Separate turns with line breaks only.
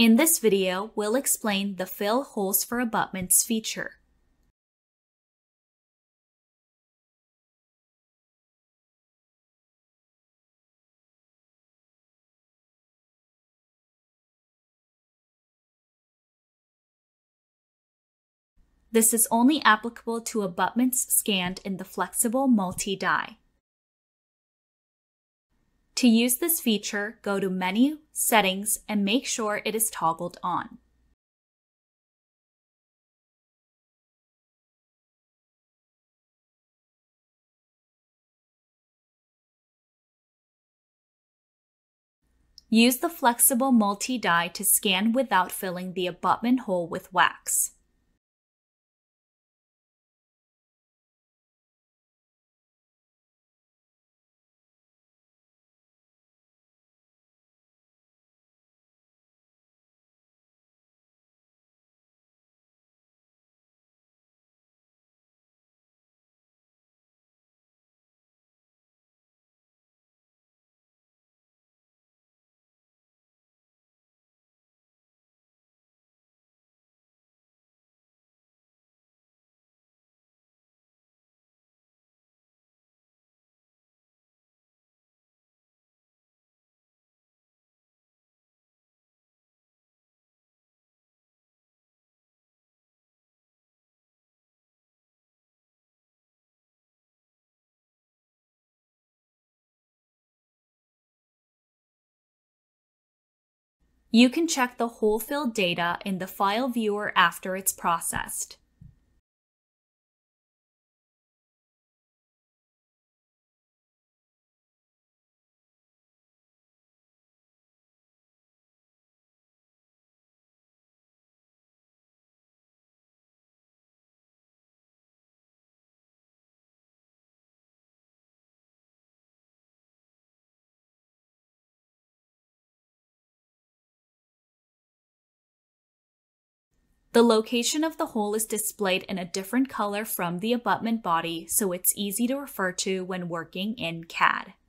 In this video, we'll explain the Fill Holes for Abutments feature. This is only applicable to abutments scanned in the flexible multi-die. To use this feature, go to Menu, Settings, and make sure it is toggled on. Use the flexible multi-die to scan without filling the abutment hole with wax. You can check the hole fill data in the file viewer after it's processed. The location of the hole is displayed in a different color from the abutment body, so it's easy to refer to when working in CAD.